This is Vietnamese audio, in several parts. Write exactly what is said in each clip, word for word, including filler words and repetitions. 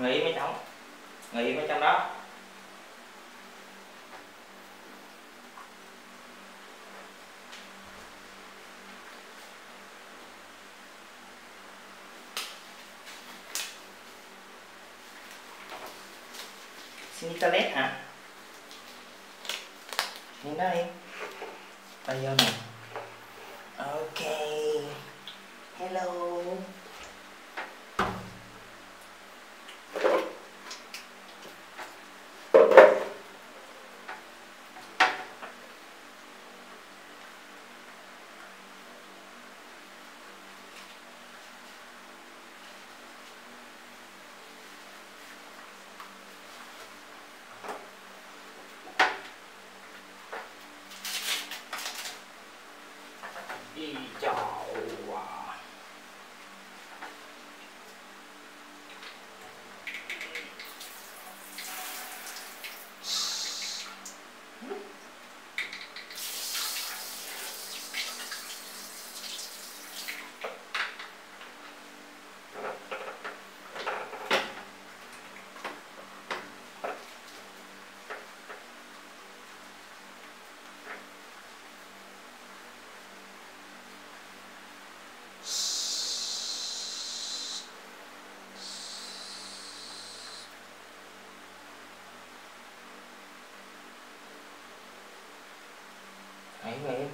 Ngồi im ở trong, ngồi im ở trong đó. Xin đi toilet hả? Nhìn đây. Tay vô nè. Ok. Hello. Đi chào à. Ấy em.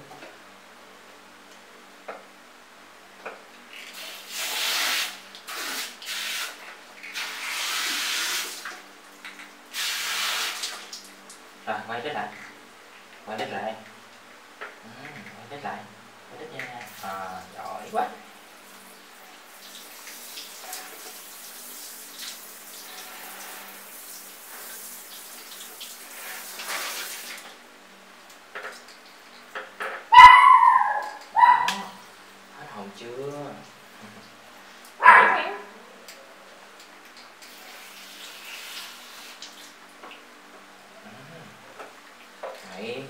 Rồi quay đít lại, quay đít lại, ừ, quay đít lại, quay đít nha. À, giỏi quá. Hồng chưa? Đấy.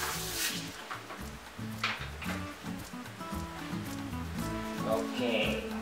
Ok.